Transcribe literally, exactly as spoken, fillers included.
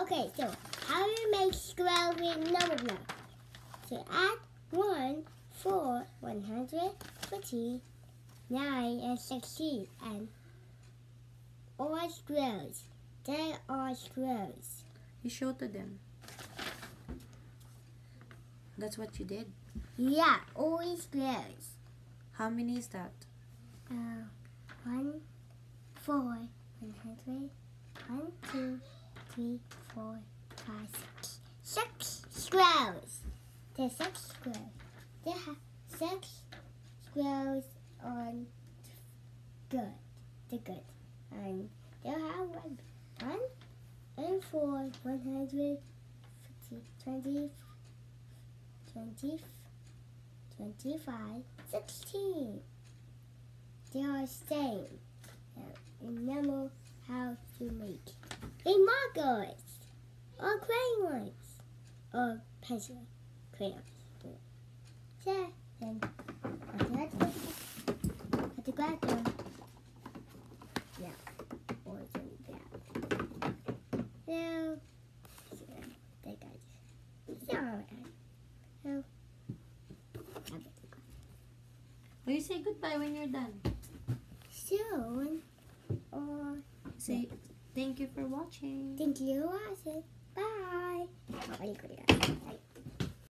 Okay, so how do you make square with number block? So add one, four, one hundred twenty, nine, and sixteen, and all squares. They are squares. You show to them. That's what you did. Yeah, all squares. How many is that? Uh, one, four, one hundred, one, two, three, four, five, six. Six squares. There's six squares. They have six squares on good. The good. And they have one, one and four, one hundred, fifty, twenty, twenty, twenty-five, sixteen. They are same. Now, remember how to make a markers or crayons or pencil crayons. So then I have to grab them. Now, or that. Now, they got it. So, so, Oh, you say goodbye when you're done. soon or Say thank you for watching. thank you for watching. Bye.